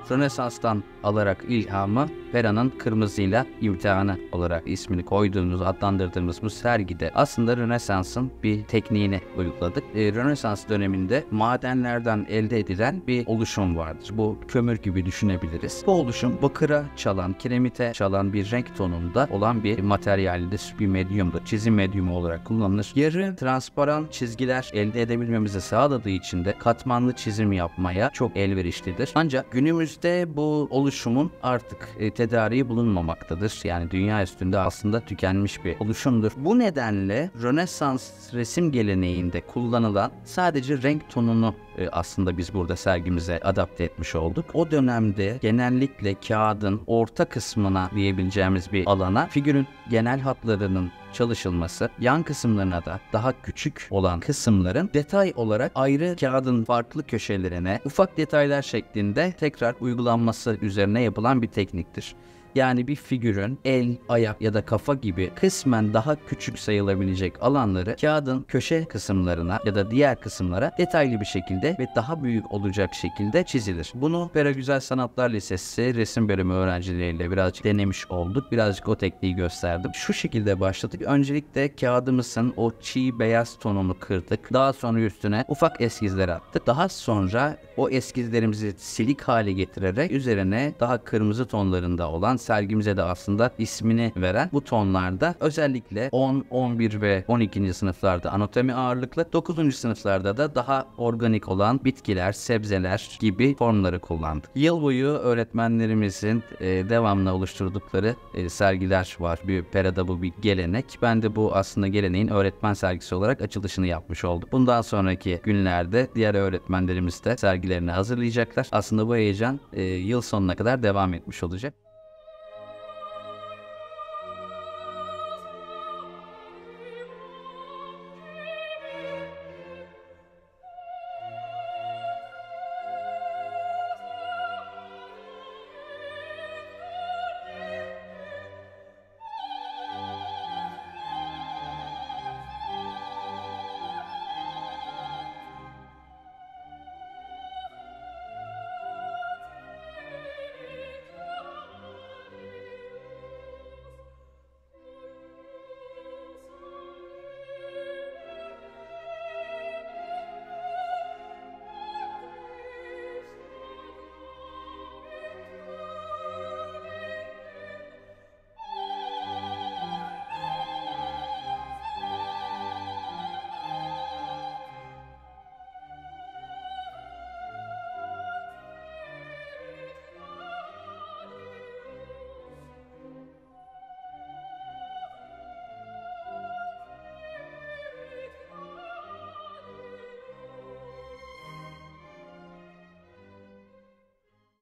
Rönesans'tan alarak ilhamı Pera'nın Kırmızıyla İmtihanı olarak ismini koyduğumuz, adlandırdığımız bu sergide aslında Rönesans'ın bir tekniğini uyguladık. Rönesans döneminde madenlerden elde edilen bir oluşum vardır. Bu kömür gibi düşünebiliriz. Bu oluşum bakıra çalan, kiremite çalan bir renk tonunda olan bir materyaldir, bir medyumdur. Çizim medyumu olarak kullanılır. Yarı transparan çizgiler elde edebilmemizi sağladığı için de katmanlı çizim yapmaya çok elverişlidir. Ancak günümüzde bu oluşumun artık tedariği bulunmamaktadır. Yani dünya üstünde aslında tükenmiş bir oluşumdur. Bu nedenle Rönesans resim geleneğinde kullanılan sadece renk tonunu aslında biz burada sergimize adapte etmiş olduk. O dönemde genellikle kağıdın orta kısmına diyebileceğimiz bir alana figürün genel hatlarının çalışılması, yan kısımlarına da daha küçük olan kısımların detay olarak ayrı kağıdın farklı köşelerine ufak detaylar şeklinde tekrar uygulanması üzerine yapılan bir tekniktir. Yani bir figürün el, ayak ya da kafa gibi kısmen daha küçük sayılabilecek alanları kağıdın köşe kısımlarına ya da diğer kısımlara detaylı bir şekilde ve daha büyük olacak şekilde çizilir. Bunu Pera Güzel Sanatlar Lisesi resim bölümü öğrencileriyle birazcık denemiş olduk. Birazcık o tekniği gösterdim. Şu şekilde başladık. Öncelikle kağıdımızın o çiğ beyaz tonunu kırdık. Daha sonra üstüne ufak eskizler attık. Daha sonra o eskizlerimizi silik hale getirerek üzerine daha kırmızı tonlarında olan, sergimize de aslında ismini veren bu tonlarda özellikle 10, 11 ve 12. sınıflarda anatomi ağırlıklı, 9. sınıflarda da daha organik olan bitkiler, sebzeler gibi formları kullandık. Yıl boyu öğretmenlerimizin devamlı oluşturdukları sergiler var. Pera'da bu bir gelenek. Ben de bu aslında geleneğin öğretmen sergisi olarak açılışını yapmış oldum. Bundan sonraki günlerde diğer öğretmenlerimiz de sergilerini hazırlayacaklar. Aslında bu heyecan yıl sonuna kadar devam etmiş olacak.